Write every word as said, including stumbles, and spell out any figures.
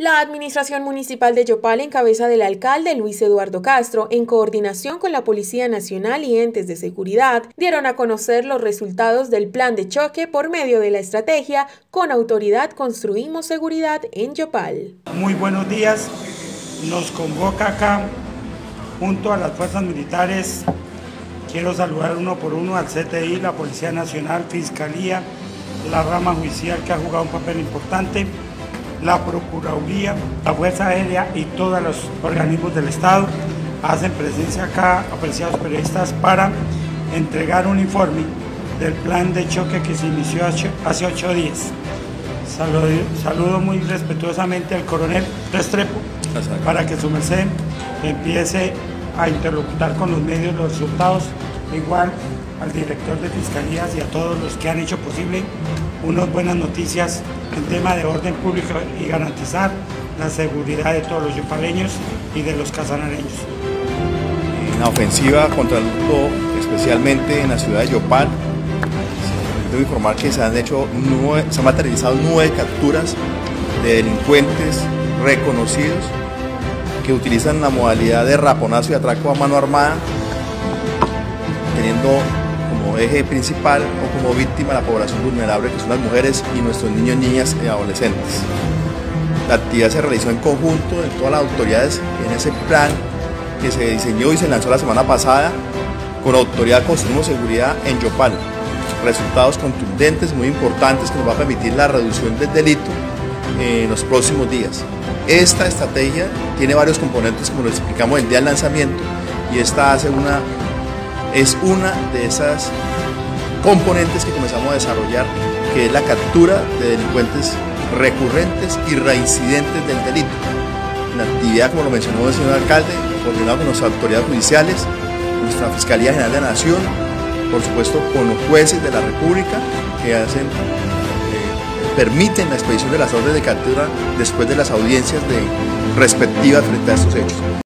La Administración Municipal de Yopal, en cabeza del alcalde Luis Eduardo Castro, en coordinación con la Policía Nacional y entes de seguridad, dieron a conocer los resultados del plan de choque por medio de la estrategia Con Autoridad Construimos Seguridad en Yopal. Muy buenos días, nos convoca acá junto a las fuerzas militares. Quiero saludar uno por uno al C T I, la Policía Nacional, Fiscalía, la rama judicial que ha jugado un papel importante, la Procuraduría, la Fuerza Aérea y todos los organismos del Estado hacen presencia acá, apreciados periodistas, para entregar un informe del plan de choque que se inició hace ocho días. Saludo, saludo muy respetuosamente al coronel Restrepo para que su merced empiece a interlocutar con los medios los resultados, igual al director de Fiscalías y a todos los que han hecho posible unas buenas noticias en tema de orden público y garantizar la seguridad de todos los yopaleños y de los casanareños. En la ofensiva contra el hurto, especialmente en la ciudad de Yopal, debo informar que se han hecho nueve, se han materializado nueve capturas de delincuentes reconocidos que utilizan la modalidad de raponazo y atraco a mano armada, teniendo como eje principal o como víctima la población vulnerable, que son las mujeres y nuestros niños, niñas y adolescentes. La actividad se realizó en conjunto de todas las autoridades en ese plan que se diseñó y se lanzó la semana pasada con Autoridad Construimos Seguridad en Yopal. Resultados contundentes, muy importantes, que nos va a permitir la reducción del delito en los próximos días. Esta estrategia tiene varios componentes, como lo explicamos el día del lanzamiento, y esta hace una, es una de esas componentes que comenzamos a desarrollar, que es la captura de delincuentes recurrentes y reincidentes del delito. La actividad, como lo mencionó el señor alcalde, coordinado con nuestras autoridades judiciales, nuestra Fiscalía General de la Nación, por supuesto con los jueces de la República que hacen, eh, permiten la expedición de las órdenes de captura después de las audiencias de respectivas frente a estos hechos.